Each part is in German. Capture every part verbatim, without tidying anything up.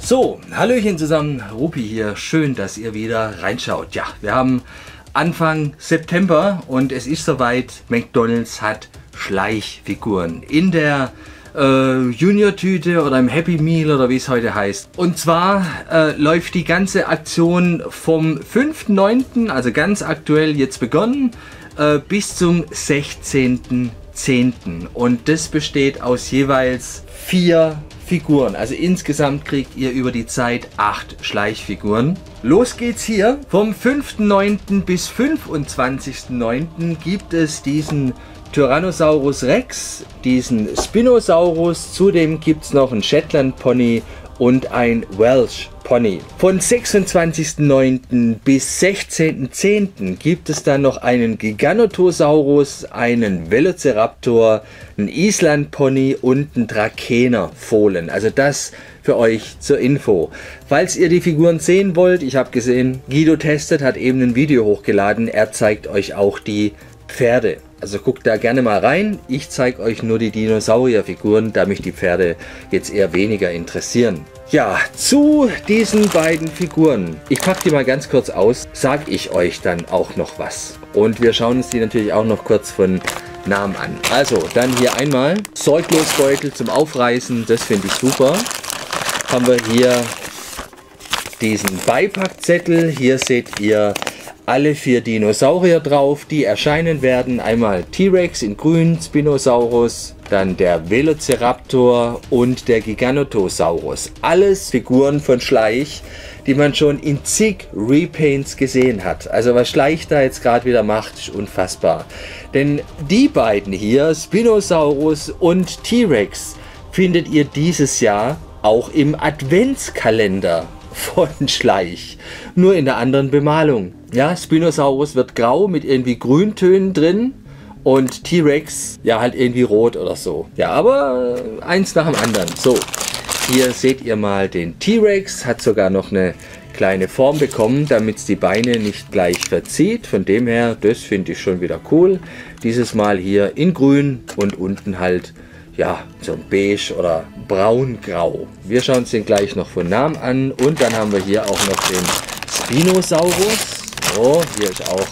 So, Hallöchen zusammen, Rupi hier. Schön, dass ihr wieder reinschaut. Ja, wir haben Anfang September und es ist soweit. McDonald's hat Schleichfiguren in der äh, Junior-Tüte oder im Happy Meal oder wie es heute heißt. Und zwar äh, läuft die ganze Aktion vom fünften neunten, also ganz aktuell jetzt begonnen, äh, bis zum sechzehnten zehnten Und das besteht aus jeweils vier Figuren. Also insgesamt kriegt ihr über die Zeit acht Schleichfiguren. Los geht's hier. Vom fünften neunten bis fünfundzwanzigsten neunten gibt es diesen Tyrannosaurus Rex, diesen Spinosaurus. Zudem gibt es noch einen Shetland Pony und ein Welsh Pony. Von sechsundzwanzigsten neunten bis sechzehnten zehnten gibt es dann noch einen Giganotosaurus, einen Velociraptor, einen Island Pony und einen Drakener Fohlen. Also das für euch zur Info. Falls ihr die Figuren sehen wollt, ich habe gesehen, Guido testet, hat eben ein Video hochgeladen. Er zeigt euch auch die Pferde. Also guckt da gerne mal rein. Ich zeige euch nur die Dinosaurierfiguren, da mich die Pferde jetzt eher weniger interessieren. Ja, zu diesen beiden Figuren, ich packe die mal ganz kurz aus, sage ich euch dann auch noch was. Und wir schauen uns die natürlich auch noch kurz von Namen an. Also, dann hier einmal Sorglosbeutel zum Aufreißen, das finde ich super. Haben wir hier diesen Beipackzettel, hier seht ihr alle vier Dinosaurier drauf, die erscheinen werden. Einmal T-Rex in grün, Spinosaurus, dann der Velociraptor und der Giganotosaurus. Alles Figuren von Schleich, die man schon in zig Repaints gesehen hat. Also was Schleich da jetzt gerade wieder macht, ist unfassbar. Denn die beiden hier, Spinosaurus und T-Rex, findet ihr dieses Jahr auch im Adventskalender von Schleich. Nur in der anderen Bemalung. Ja, Spinosaurus wird grau mit irgendwie Grüntönen drin und T-Rex ja halt irgendwie rot oder so. Ja, aber äh, eins nach dem anderen. So, hier seht ihr mal den T-Rex, hat sogar noch eine kleine Form bekommen, damit es die Beine nicht gleich verzieht. Von dem her, das finde ich schon wieder cool. Dieses Mal hier in grün und unten halt ja, so ein beige oder braun-grau. Wir schauen uns den gleich noch von Namen an. Und dann haben wir hier auch noch den Spinosaurus. So, hier ist auch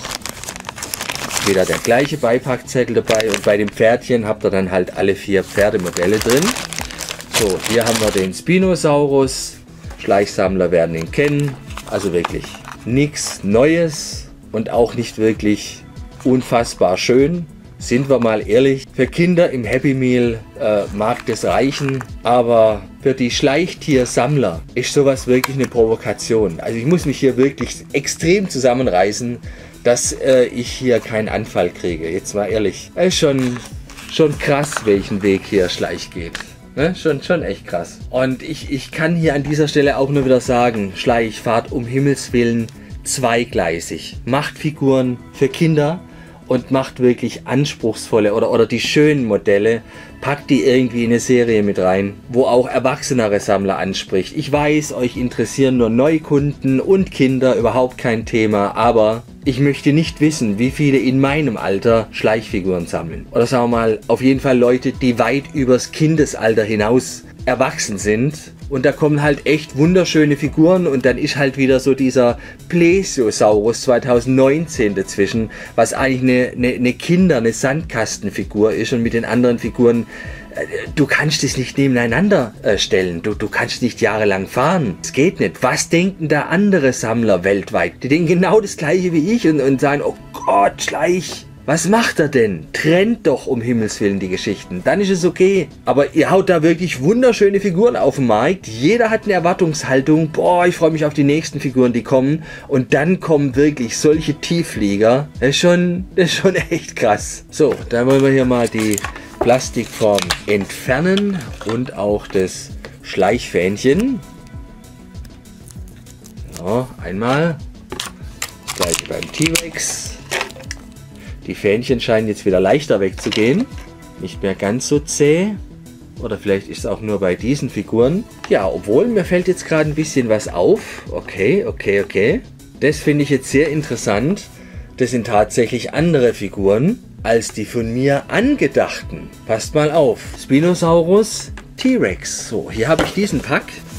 wieder der gleiche Beipackzettel dabei. Und bei dem Pferdchen habt ihr dann halt alle vier Pferdemodelle drin. So, hier haben wir den Spinosaurus. Schleichsammler werden ihn kennen. Also wirklich nichts Neues und auch nicht wirklich unfassbar schön. Sind wir mal ehrlich, für Kinder im Happy Meal äh, mag das reichen, aber für die Schleichtiersammler ist sowas wirklich eine Provokation. Also ich muss mich hier wirklich extrem zusammenreißen, dass äh, ich hier keinen Anfall kriege. Jetzt mal ehrlich, es ist schon, schon krass, welchen Weg hier Schleich geht. Ne? Schon, schon echt krass. Und ich, ich kann hier an dieser Stelle auch nur wieder sagen, Schleich, fahrt um Himmels Willen zweigleisig. Macht Figuren für Kinder und macht wirklich anspruchsvolle oder, oder die schönen Modelle, packt die irgendwie in eine Serie mit rein, wo auch erwachsenere Sammler anspricht. Ich weiß, euch interessieren nur Neukunden und Kinder, überhaupt kein Thema, aber ich möchte nicht wissen, wie viele in meinem Alter Schleichfiguren sammeln. Oder sagen wir mal, auf jeden Fall Leute, die weit übers Kindesalter hinaus erwachsen sind. Und da kommen halt echt wunderschöne Figuren und dann ist halt wieder so dieser Plesiosaurus zweitausendneunzehn dazwischen, was eigentlich eine, eine, eine Kinder-, eine Sandkastenfigur ist und mit den anderen Figuren, äh, du kannst es nicht nebeneinander äh, stellen, du, du kannst nicht jahrelang fahren. Es geht nicht. Was denken da andere Sammler weltweit? Die denken genau das gleiche wie ich und, und sagen, oh Gott, Schleich. Was macht er denn? Trennt doch um Himmels Willen die Geschichten. Dann ist es okay. Aber ihr haut da wirklich wunderschöne Figuren auf den Markt. Jeder hat eine Erwartungshaltung. Boah, ich freue mich auf die nächsten Figuren, die kommen. Und dann kommen wirklich solche Tiefflieger. Das ist schon, das ist schon echt krass. So, dann wollen wir hier mal die Plastikform entfernen. Und auch das Schleichfähnchen. So, einmal. Das gleiche beim T-Rex. Die Fähnchen scheinen jetzt wieder leichter wegzugehen. Nicht mehr ganz so zäh. Oder vielleicht ist es auch nur bei diesen Figuren. Ja, obwohl mir fällt jetzt gerade ein bisschen was auf. Okay, okay, okay. Das finde ich jetzt sehr interessant. Das sind tatsächlich andere Figuren als die von mir angedachten. Passt mal auf. Spinosaurus, T-Rex. So, hier habe ich diesen Pack.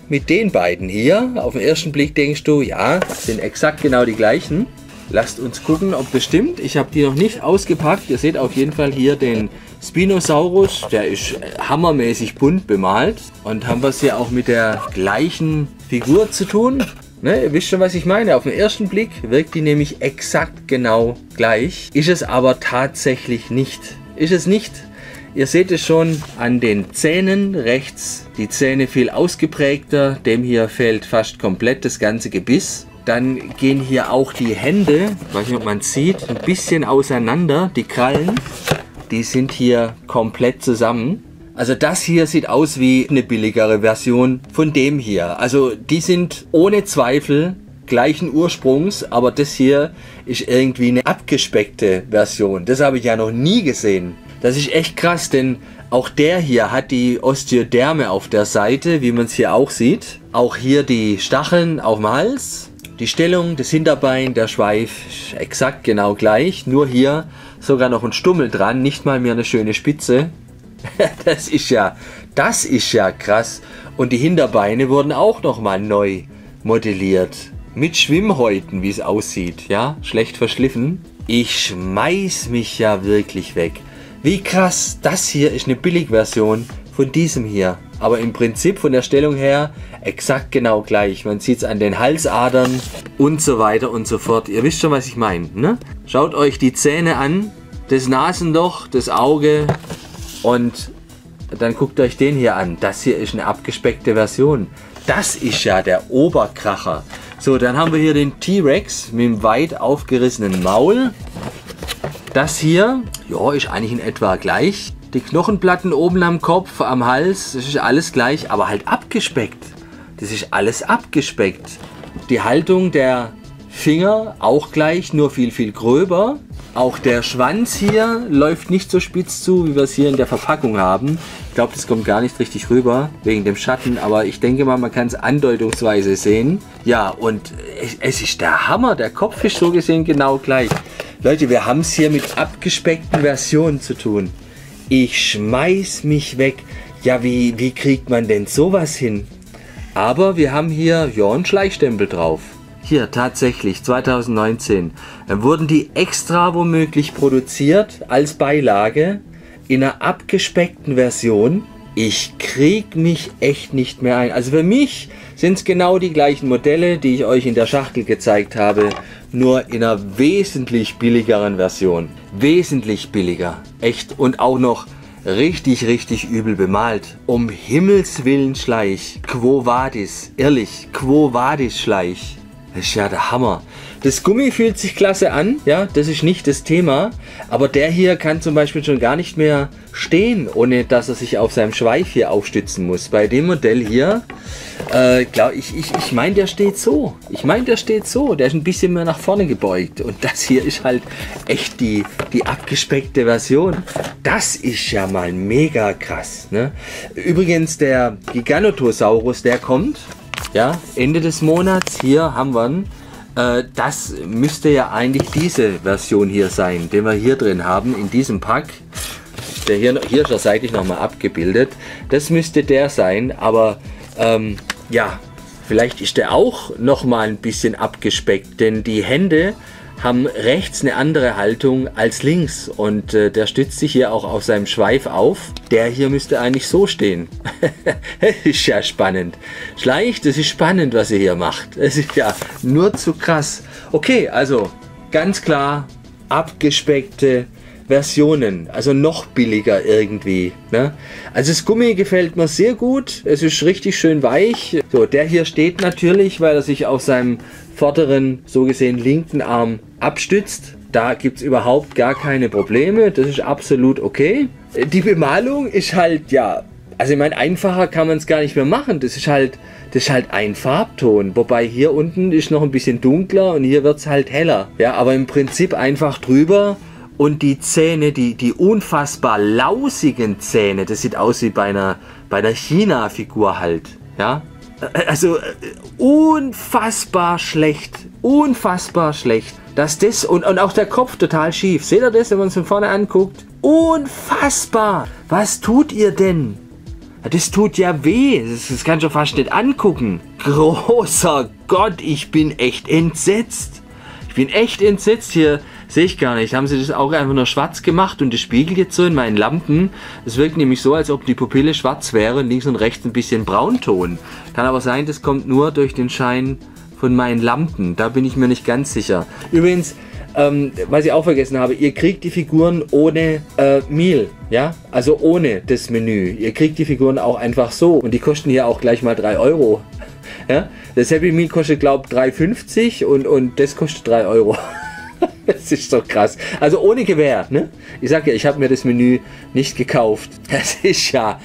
mit den beiden hier. Auf den ersten Blick denkst du, ja, sind exakt genau die gleichen. Lasst uns gucken, ob das stimmt. Ich habe die noch nicht ausgepackt. Ihr seht auf jeden Fall hier den Spinosaurus. Der ist hammermäßig bunt bemalt. Und haben wir es hier auch mit der gleichen Figur zu tun. Ne, ihr wisst schon, was ich meine. Auf den ersten Blick wirkt die nämlich exakt genau gleich. Ist es aber tatsächlich nicht. Ist es nicht. Ihr seht es schon an den Zähnen. Rechts die Zähne viel ausgeprägter. Dem hier fehlt fast komplett das ganze Gebiss. Dann gehen hier auch die Hände, ich weiß nicht, ob man es sieht, ein bisschen auseinander. Die Krallen, die sind hier komplett zusammen. Also das hier sieht aus wie eine billigere Version von dem hier. Also die sind ohne Zweifel gleichen Ursprungs, aber das hier ist irgendwie eine abgespeckte Version. Das habe ich ja noch nie gesehen. Das ist echt krass, denn auch der hier hat die Osteoderme auf der Seite, wie man es hier auch sieht. Auch hier die Stacheln auf dem Hals. Die Stellung, das Hinterbein, der Schweif ist exakt genau gleich. Nur hier sogar noch ein Stummel dran, nicht mal mehr eine schöne Spitze. Das ist ja, das ist ja krass. Und die Hinterbeine wurden auch nochmal neu modelliert. Mit Schwimmhäuten, wie es aussieht. Ja, schlecht verschliffen. Ich schmeiß mich ja wirklich weg. Wie krass, das hier ist eine Billigversion von diesem hier. Aber im Prinzip von der Stellung her exakt genau gleich. Man sieht es an den Halsadern und so weiter und so fort. Ihr wisst schon, was ich meine, ne? Schaut euch die Zähne an, das Nasenloch, das Auge und dann guckt euch den hier an. Das hier ist eine abgespeckte Version. Das ist ja der Oberkracher. So, dann haben wir hier den T-Rex mit dem weit aufgerissenen Maul. Das hier, ja, ist eigentlich in etwa gleich. Die Knochenplatten oben am Kopf, am Hals, das ist alles gleich, aber halt abgespeckt. Das ist alles abgespeckt. Die Haltung der Finger auch gleich, nur viel, viel gröber. Auch der Schwanz hier läuft nicht so spitz zu, wie wir es hier in der Verpackung haben. Ich glaube, das kommt gar nicht richtig rüber, wegen dem Schatten, aber ich denke mal, man kann es andeutungsweise sehen. Ja, und es, es ist der Hammer, der Kopf ist so gesehen genau gleich. Leute, wir haben es hier mit abgespeckten Versionen zu tun. Ich schmeiß mich weg. Ja, wie, wie kriegt man denn sowas hin? Aber wir haben hier ja einen Schleichstempel drauf. Hier tatsächlich zweitausendneunzehn äh, wurden die extra womöglich produziert als Beilage in einer abgespeckten Version. Ich krieg mich echt nicht mehr ein. Also für mich sind es genau die gleichen Modelle, die ich euch in der Schachtel gezeigt habe, nur in einer wesentlich billigeren Version. Wesentlich billiger. Echt. Und auch noch richtig, richtig übel bemalt. Um Himmels Willen, Schleich. Quo vadis? Ehrlich, quo vadis, Schleich? Das ist ja der Hammer. Das Gummi fühlt sich klasse an, ja, das ist nicht das Thema. Aber der hier kann zum Beispiel schon gar nicht mehr stehen, ohne dass er sich auf seinem Schweif hier aufstützen muss. Bei dem Modell hier, äh, glaube ich, ich, ich meine, der steht so. Ich meine, der steht so. Der ist ein bisschen mehr nach vorne gebeugt. Und das hier ist halt echt die, die abgespeckte Version. Das ist ja mal mega krass, ne? Übrigens, der Giganotosaurus, der kommt. Ja, Ende des Monats, hier haben wir ihn. Äh, das müsste ja eigentlich diese Version hier sein, den wir hier drin haben, in diesem Pack. Der hier, hier ist er seitlich nochmal abgebildet. Das müsste der sein, aber ähm, ja, vielleicht ist der auch nochmal ein bisschen abgespeckt, denn die Hände haben rechts eine andere Haltung als links und äh, der stützt sich hier auch auf seinem Schweif auf. Der hier müsste eigentlich so stehen. Das ist ja spannend. Schleich, das ist spannend, was ihr hier macht. Es ist ja nur zu krass. Okay, also ganz klar abgespeckte Versionen, also noch billiger irgendwie, ne? Also das Gummi gefällt mir sehr gut, es ist richtig schön weich. So, der hier steht natürlich, weil er sich auf seinem vorderen, so gesehen linken Arm abstützt. Da gibt es überhaupt gar keine Probleme, das ist absolut okay. Die Bemalung ist halt, ja, also ich meine, einfacher kann man es gar nicht mehr machen. Das ist halt, das ist halt ein Farbton, wobei hier unten ist noch ein bisschen dunkler und hier wird es halt heller. Ja, aber im Prinzip einfach drüber. Und die Zähne, die, die unfassbar lausigen Zähne, das sieht aus wie bei einer, bei einer China-Figur halt. Ja? Also unfassbar schlecht. Unfassbar schlecht. Dass das, und, und auch der Kopf total schief. Seht ihr das, wenn man es von vorne anguckt? Unfassbar! Was tut ihr denn? Das tut ja weh. Das, das kannst du fast nicht angucken. Großer Gott, ich bin echt entsetzt. Ich bin echt entsetzt. Hier sehe ich gar nicht. Haben sie das Auge einfach nur schwarz gemacht und das spiegelt jetzt so in meinen Lampen. Es wirkt nämlich so, als ob die Pupille schwarz wäre und links und rechts ein bisschen Braunton. Kann aber sein, das kommt nur durch den Schein von meinen Lampen. Da bin ich mir nicht ganz sicher. Übrigens, ähm, was ich auch vergessen habe, ihr kriegt die Figuren ohne äh, Meal, ja? Also ohne das Menü. Ihr kriegt die Figuren auch einfach so. Und die kosten hier auch gleich mal drei Euro. Ja? Das Happy Meal kostet, glaube ich, drei fünfzig und, und das kostet drei Euro. Das ist so krass. Also ohne Gewähr, ne? Ich sag ja, ich habe mir das Menü nicht gekauft. Das ist ja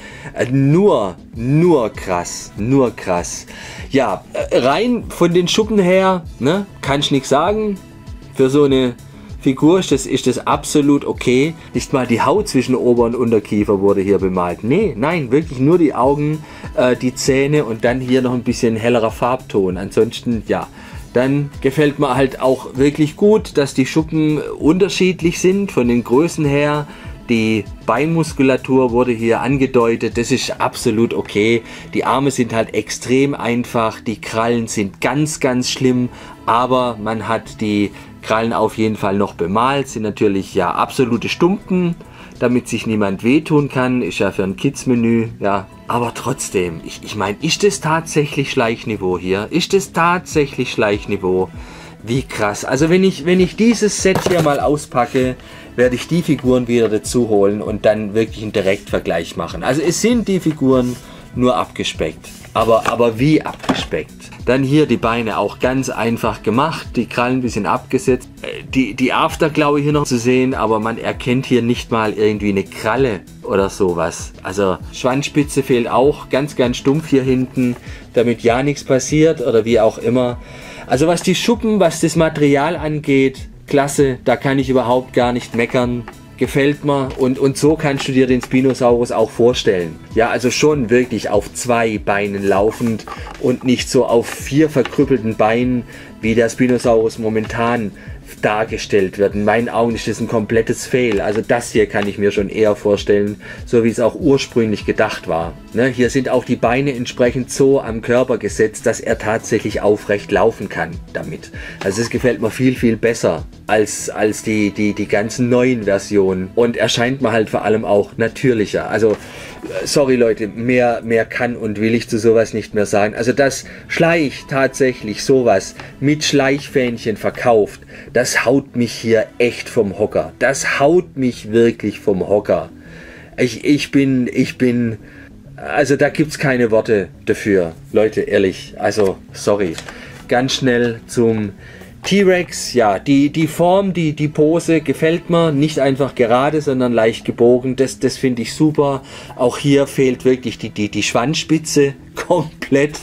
nur, nur krass. Nur krass. Ja, rein von den Schuppen her, ne, kann ich nichts sagen. Für so eine Figur ist das, ist das absolut okay. Nicht mal die Haut zwischen Ober- und Unterkiefer wurde hier bemalt. Nee, nein, wirklich nur die Augen, äh, die Zähne und dann hier noch ein bisschen hellerer Farbton. Ansonsten, ja. Dann gefällt mir halt auch wirklich gut, dass die Schuppen unterschiedlich sind von den Größen her. Die Beinmuskulatur wurde hier angedeutet, das ist absolut okay. Die Arme sind halt extrem einfach, die Krallen sind ganz, ganz schlimm, aber man hat die Krallen auf jeden Fall noch bemalt, sind natürlich ja absolute Stumpen, damit sich niemand wehtun kann, ist ja für ein Kids-Menü, ja. Aber trotzdem, ich, ich meine, ist das tatsächlich Schleichniveau hier? Ist das tatsächlich Schleichniveau? Wie krass. Also wenn ich, wenn ich dieses Set hier mal auspacke, werde ich die Figuren wieder dazu holen und dann wirklich einen Direktvergleich machen. Also es sind die Figuren nur abgespeckt. Aber, aber wie abgespeckt? Dann hier die Beine auch ganz einfach gemacht, die Krallen ein bisschen abgesetzt. Die, die Afterklaue hier noch zu sehen, aber man erkennt hier nicht mal irgendwie eine Kralle oder sowas. Also Schwanzspitze fehlt auch, ganz, ganz stumpf hier hinten, damit ja nichts passiert oder wie auch immer. Also was die Schuppen, was das Material angeht, klasse, da kann ich überhaupt gar nicht meckern. Gefällt mir und, und so kannst du dir den Spinosaurus auch vorstellen. Ja, also schon wirklich auf zwei Beinen laufend und nicht so auf vier verkrüppelten Beinen, wie der Spinosaurus momentan dargestellt wird. In meinen Augen ist das ein komplettes Fail. Also das hier kann ich mir schon eher vorstellen, so wie es auch ursprünglich gedacht war. Ne, hier sind auch die Beine entsprechend so am Körper gesetzt, dass er tatsächlich aufrecht laufen kann damit. Also es gefällt mir viel, viel besser als, als die, die, die ganzen neuen Versionen und erscheint mir halt vor allem auch natürlicher. Also sorry Leute, mehr, mehr kann und will ich zu sowas nicht mehr sagen. Also dass Schleich tatsächlich sowas mit Schleichfähnchen verkauft, das haut mich hier echt vom Hocker. Das haut mich wirklich vom Hocker. Ich, ich bin, ich bin, also da gibt es keine Worte dafür. Leute, ehrlich, also sorry. Ganz schnell zum T-Rex, ja, die, die Form, die, die Pose gefällt mir, nicht einfach gerade, sondern leicht gebogen, das, das finde ich super. Auch hier fehlt wirklich die, die, die Schwanzspitze komplett,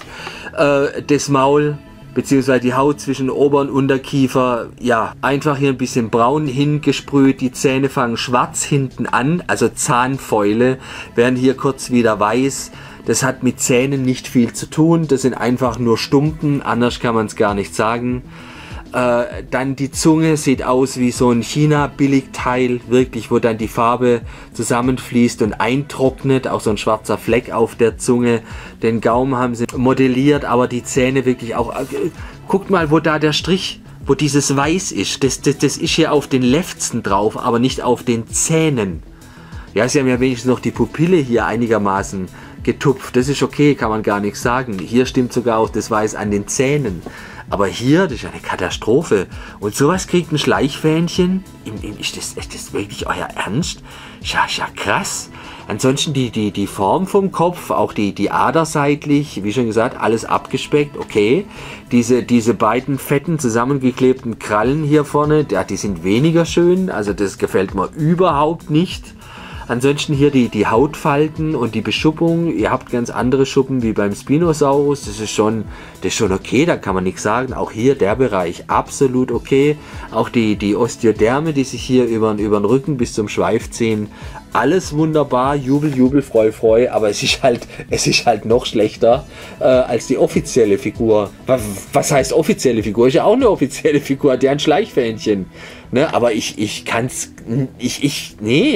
äh, das Maul, beziehungsweise die Haut zwischen Ober- und Unterkiefer, ja, einfach hier ein bisschen braun hingesprüht, die Zähne fangen schwarz hinten an, also Zahnfäule, werden hier kurz wieder weiß. Das hat mit Zähnen nicht viel zu tun, das sind einfach nur Stumpen, anders kann man es gar nicht sagen. Äh, dann die Zunge sieht aus wie so ein China-Billigteil, wirklich, wo dann die Farbe zusammenfließt und eintrocknet, auch so ein schwarzer Fleck auf der Zunge. Den Gaumen haben sie modelliert, aber die Zähne wirklich auch. Äh, guckt mal, wo da der Strich, wo dieses Weiß ist. Das, das, das ist hier auf den Lefzen drauf, aber nicht auf den Zähnen. Ja, sie haben ja wenigstens noch die Pupille hier einigermaßen getupft. Das ist okay, kann man gar nichts sagen. Hier stimmt sogar auch das Weiß an den Zähnen. Aber hier, das ist eine Katastrophe. Und sowas kriegt ein Schleichfähnchen? Ist das, ist das wirklich euer Ernst? Ja, ja, krass. Ansonsten die, die, die Form vom Kopf, auch die, die Ader seitlich, wie schon gesagt, alles abgespeckt, okay. Diese, diese beiden fetten, zusammengeklebten Krallen hier vorne, ja, die sind weniger schön. Also das gefällt mir überhaupt nicht. Ansonsten hier die, die Hautfalten und die Beschuppung. Ihr habt ganz andere Schuppen wie beim Spinosaurus. Das ist schon, das ist schon okay, da kann man nichts sagen. Auch hier der Bereich absolut okay. Auch die, die Osteoderme, die sich hier über, über den Rücken bis zum Schweif ziehen. Alles wunderbar, Jubel, Jubel, Freu, Freu. Aber es ist halt, es ist halt noch schlechter äh, als die offizielle Figur. Was, was heißt offizielle Figur? Ist ja auch eine offizielle Figur, die hat ein Schleichfähnchen. Ne? Aber ich, ich kann's, ich, ich, nee.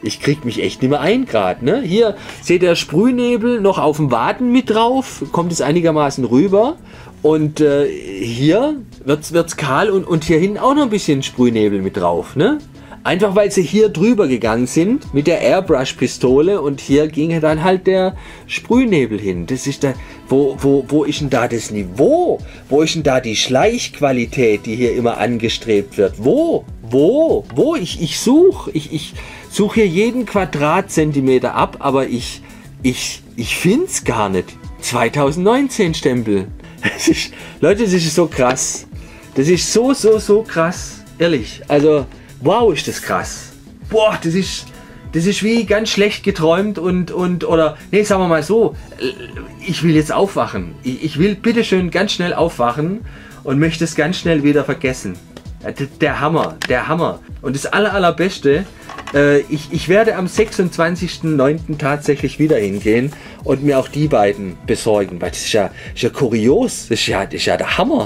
ich krieg mich echt nicht mehr ein gerade. Ne? Hier seht ihr Sprühnebel noch auf dem Waden mit drauf, kommt es einigermaßen rüber. Und äh, hier wird es kahl und, und hier hinten auch noch ein bisschen Sprühnebel mit drauf. Ne? Einfach weil sie hier drüber gegangen sind mit der Airbrush-Pistole und hier ging dann halt der Sprühnebel hin. Das ist da, wo, wo, wo ist denn da das Niveau? Wo ist denn da die Schleichqualität, die hier immer angestrebt wird? Wo? Wo? Wo? Ich, ich suche. Ich, ich suche hier jeden Quadratzentimeter ab, aber ich, ich, ich finde es gar nicht. zwanzig neunzehn Stempel. Das ist, Leute, das ist so krass. Das ist so, so, so krass. Ehrlich. Also, wow, ist das krass. Boah, das ist, das ist wie ganz schlecht geträumt und, und, oder, nee, sagen wir mal so, ich will jetzt aufwachen. Ich, ich will bitteschön ganz schnell aufwachen und möchte es ganz schnell wieder vergessen. Der Hammer, der Hammer. Und das aller, allerbeste, äh, ich, ich werde am sechsundzwanzigsten neunten tatsächlich wieder hingehen und mir auch die beiden besorgen, weil das ist ja, ist ja kurios, das ist ja, das ist ja der Hammer.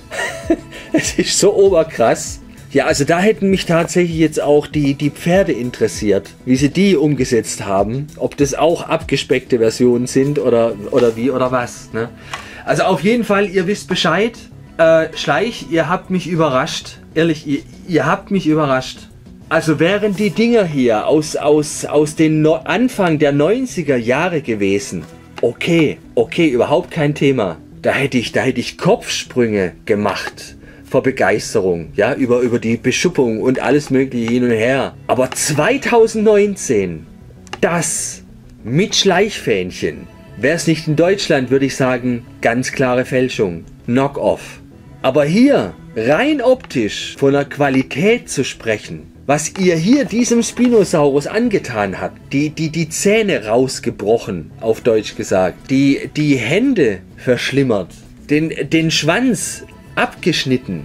Es ist so oberkrass. Ja, also da hätten mich tatsächlich jetzt auch die, die Pferde interessiert, wie sie die umgesetzt haben, ob das auch abgespeckte Versionen sind oder, oder wie oder was. Ne? Also auf jeden Fall, ihr wisst Bescheid. Äh, Schleich, ihr habt mich überrascht. Ehrlich, ihr, ihr habt mich überrascht. Also wären die Dinger hier aus, aus, aus den no Anfang der neunziger Jahre gewesen, okay, okay, überhaupt kein Thema. Da hätte ich, da hätte ich Kopfsprünge gemacht vor Begeisterung, ja, über, über die Beschuppung und alles mögliche hin und her. Aber zwanzig neunzehn, das mit Schleichfähnchen, wäre es nicht in Deutschland, würde ich sagen, ganz klare Fälschung, Knock-off. Aber hier, rein optisch, von der Qualität zu sprechen, was ihr hier diesem Spinosaurus angetan habt, die, die, die Zähne rausgebrochen, auf Deutsch gesagt, die, die Hände verschlimmert, den, den Schwanz abgeschnitten,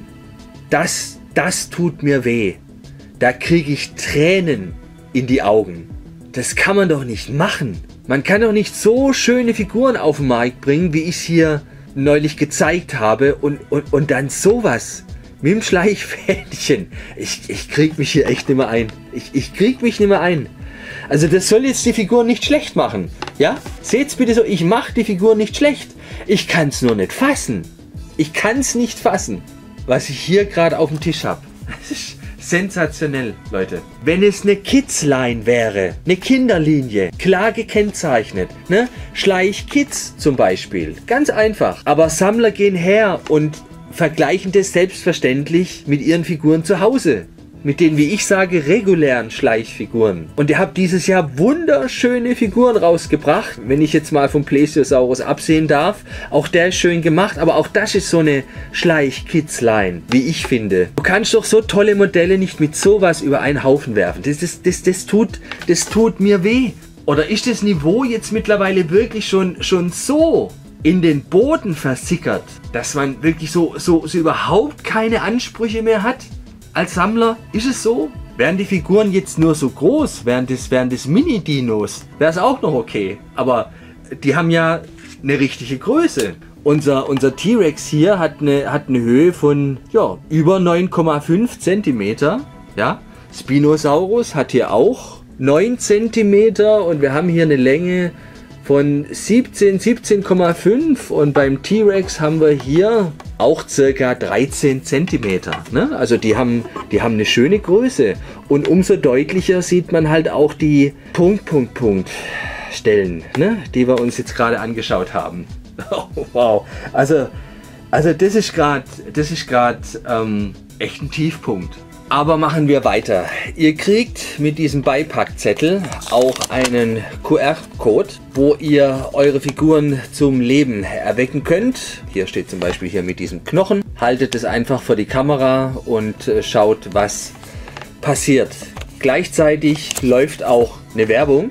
das, das tut mir weh. Da kriege ich Tränen in die Augen. Das kann man doch nicht machen. Man kann doch nicht so schöne Figuren auf den Markt bringen, wie ich es hier neulich gezeigt habe und, und, und dann sowas mit dem Schleichfähnchen. Ich, ich krieg mich hier echt nicht mehr ein. Ich, ich krieg mich nicht mehr ein. Also das soll jetzt die Figur nicht schlecht machen. Ja? Seht's bitte so, ich mache die Figur nicht schlecht. Ich kann es nur nicht fassen. Ich kann es nicht fassen, was ich hier gerade auf dem Tisch habe. Das ist sensationell, Leute. Wenn es eine Kids-Line wäre, eine Kinderlinie, klar gekennzeichnet, ne? Schleich Kids zum Beispiel, ganz einfach. Aber Sammler gehen her und vergleichen das selbstverständlich mit ihren Figuren zu Hause. Mit den, wie ich sage, regulären Schleichfiguren. Und ihr habt dieses Jahr wunderschöne Figuren rausgebracht. Wenn ich jetzt mal vom Plesiosaurus absehen darf. Auch der ist schön gemacht, aber auch das ist so eine Schleich-Kids-Line, wie ich finde. Du kannst doch so tolle Modelle nicht mit sowas über einen Haufen werfen. Das, das, das, das, tut, das tut mir weh. Oder ist das Niveau jetzt mittlerweile wirklich schon, schon so in den Boden versickert, dass man wirklich so, so, so überhaupt keine Ansprüche mehr hat? Als Sammler, ist es so? Wären die Figuren jetzt nur so groß, wären das, wären das Mini-Dinos, wäre es auch noch okay. Aber die haben ja eine richtige Größe. Unser, unser T-Rex hier hat eine, hat eine Höhe von ja, über neun Komma fünf Zentimeter. Ja? Spinosaurus hat hier auch neun Zentimeter und wir haben hier eine Länge von siebzehn, siebzehn Komma fünf und beim T-Rex haben wir hier auch circa dreizehn Zentimeter. Ne? Also die haben, die haben eine schöne Größe und umso deutlicher sieht man halt auch die Punkt, Punkt, Punkt Stellen, ne? Die wir uns jetzt gerade angeschaut haben. Oh, wow, also, also das ist gerade, das ist gerade ähm, echt ein Tiefpunkt. Aber machen wir weiter. Ihr kriegt mit diesem Beipackzettel auch einen Q R-Code, wo ihr eure Figuren zum Leben erwecken könnt. Hier steht zum Beispiel hier mit diesem Knochen. Haltet es einfach vor die Kamera und schaut, was passiert. Gleichzeitig läuft auch eine Werbung,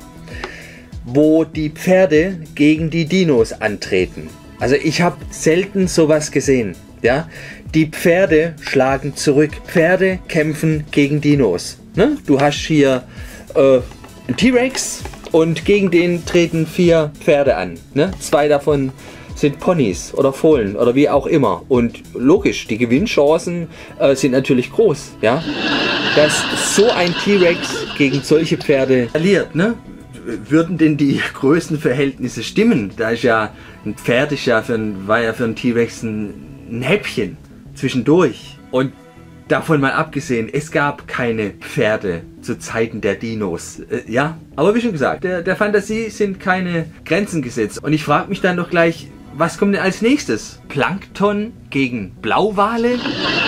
wo die Pferde gegen die Dinos antreten. Also ich habe selten sowas gesehen. Ja? Die Pferde schlagen zurück. Pferde kämpfen gegen Dinos. Ne? Du hast hier äh, einen T-Rex und gegen den treten vier Pferde an. Ne? Zwei davon sind Ponys oder Fohlen oder wie auch immer. Und logisch, die Gewinnchancen äh, sind natürlich groß. Ja? dass so ein T-Rex gegen solche Pferde verliert, ne? Würden denn die Größenverhältnisse stimmen? Da ist ja ein Pferd ist ja für ein, war ja für einen T-Rex ein, ein Häppchen zwischendurch. Und davon mal abgesehen, es gab keine Pferde zu Zeiten der Dinos. Äh, ja, aber wie schon gesagt, der, der Fantasie sind keine Grenzen gesetzt. Und ich frage mich dann doch gleich, was kommt denn als nächstes? Plankton gegen Blauwale?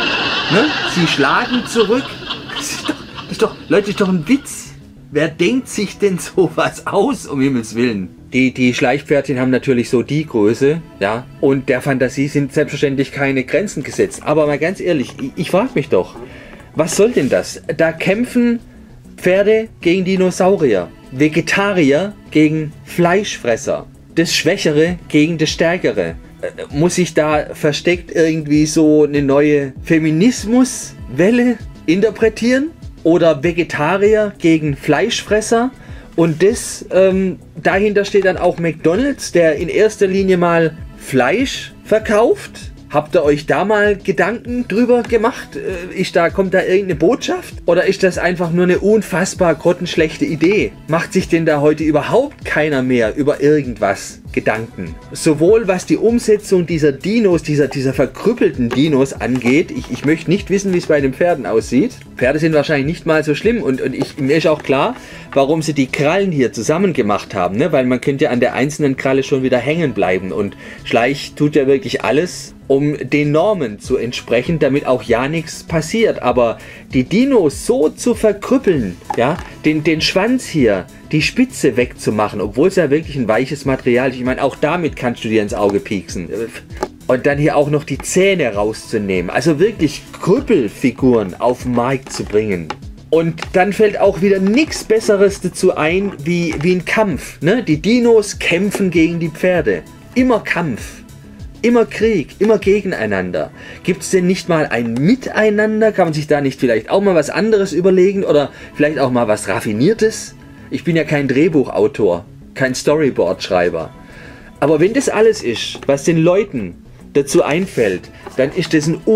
Ne? Sie schlagen zurück? Das ist doch, das ist doch, Leute, das ist doch ein Witz. Wer denkt sich denn sowas aus, um Himmels Willen? Die, die Schleichpferdchen haben natürlich so die Größe, ja, und der Fantasie sind selbstverständlich keine Grenzen gesetzt. Aber mal ganz ehrlich, ich, ich frage mich doch, was soll denn das? Da kämpfen Pferde gegen Dinosaurier, Vegetarier gegen Fleischfresser, das Schwächere gegen das Stärkere. Äh, muss sich da versteckt irgendwie so eine neue Feminismuswelle interpretieren? Oder Vegetarier gegen Fleischfresser? Und das, ähm, dahinter steht dann auch McDonald's, der in erster Linie mal Fleisch verkauft. Habt ihr euch da mal Gedanken drüber gemacht? Äh, ist da, kommt da irgendeine Botschaft? Oder ist das einfach nur eine unfassbar grottenschlechte Idee? Macht sich denn da heute überhaupt keiner mehr über irgendwas Gedanken? Sowohl was die Umsetzung dieser Dinos, dieser, dieser verkrüppelten Dinos angeht. Ich, ich möchte nicht wissen, wie es bei den Pferden aussieht. Pferde sind wahrscheinlich nicht mal so schlimm. Und, und ich, mir ist auch klar, warum sie die Krallen hier zusammen gemacht haben. Ne? Weil man könnte ja an der einzelnen Kralle schon wieder hängen bleiben. Und Schleich tut ja wirklich alles, um den Normen zu entsprechen, damit auch ja nichts passiert. Aber die Dinos so zu verkrüppeln, ja, den, den Schwanz hier, die Spitze wegzumachen, obwohl es ja wirklich ein weiches Material ist. Ich meine, auch damit kannst du dir ins Auge pieksen. Und dann hier auch noch die Zähne rauszunehmen. Also wirklich Krüppelfiguren auf den Markt zu bringen. Und dann fällt auch wieder nichts Besseres dazu ein, wie, wie ein Kampf. Ne? Die Dinos kämpfen gegen die Pferde. Immer Kampf. Immer Krieg, immer gegeneinander. Gibt es denn nicht mal ein Miteinander? Kann man sich da nicht vielleicht auch mal was anderes überlegen oder vielleicht auch mal was Raffiniertes? Ich bin ja kein Drehbuchautor, kein Storyboard-Schreiber. Aber wenn das alles ist, was den Leuten dazu einfällt, dann ist das ein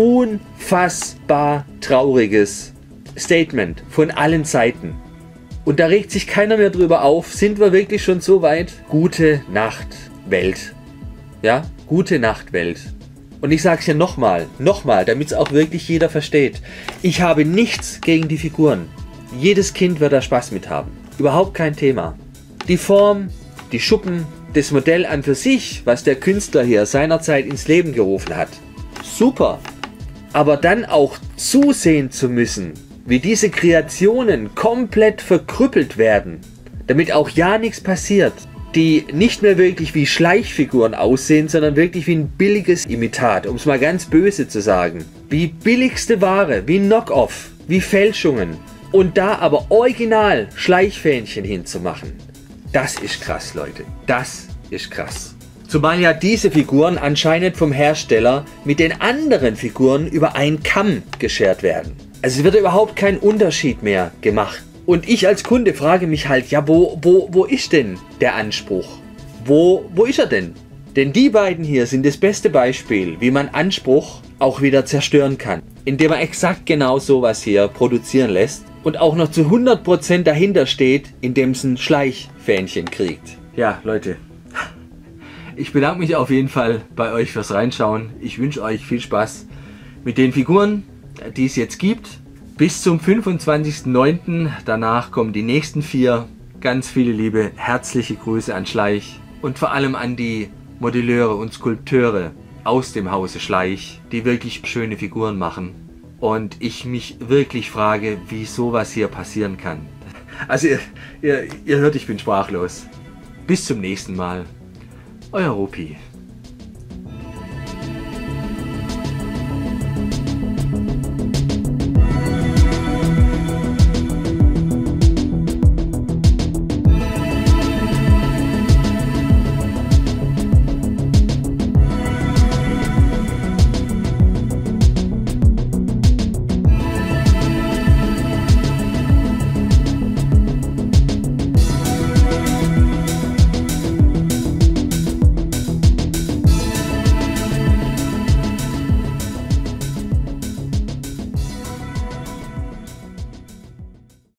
unfassbar trauriges Statement von allen Seiten. Und da regt sich keiner mehr drüber auf. Sind wir wirklich schon so weit? Gute Nacht, Welt. Ja? Gute Nacht, Welt. Und ich sage es ja nochmal, nochmal, damit es auch wirklich jeder versteht. Ich habe nichts gegen die Figuren. Jedes Kind wird da Spaß mit haben. Überhaupt kein Thema. Die Form, die Schuppen, das Modell an für sich, was der Künstler hier seinerzeit ins Leben gerufen hat. Super. Aber dann auch zusehen zu müssen, wie diese Kreationen komplett verkrüppelt werden, damit auch ja nichts passiert, die nicht mehr wirklich wie Schleichfiguren aussehen, sondern wirklich wie ein billiges Imitat, um es mal ganz böse zu sagen. Wie billigste Ware, wie Knock-off, wie Fälschungen. Und da aber original Schleichfähnchen hinzumachen, das ist krass, Leute. Das ist krass. Zumal ja diese Figuren anscheinend vom Hersteller mit den anderen Figuren über einen Kamm geschert werden. Also es wird überhaupt kein Unterschied mehr gemacht. Und ich als Kunde frage mich halt, ja, wo, wo, wo ist denn der Anspruch? Wo, wo ist er denn? Denn die beiden hier sind das beste Beispiel, wie man Anspruch auch wieder zerstören kann. Indem man exakt genau sowas hier produzieren lässt und auch noch zu hundert Prozent dahinter steht, indem es ein Schleichfähnchen kriegt. Ja, Leute, ich bedanke mich auf jeden Fall bei euch fürs Reinschauen. Ich wünsche euch viel Spaß mit den Figuren, die es jetzt gibt. Bis zum fünfundzwanzigsten neunten Danach kommen die nächsten vier. Ganz viele liebe, herzliche Grüße an Schleich und vor allem an die Modelleure und Skulpteure aus dem Hause Schleich, die wirklich schöne Figuren machen. Und ich mich wirklich frage, wie sowas hier passieren kann. Also ihr, ihr, ihr hört, ich bin sprachlos. Bis zum nächsten Mal. Euer Rupi.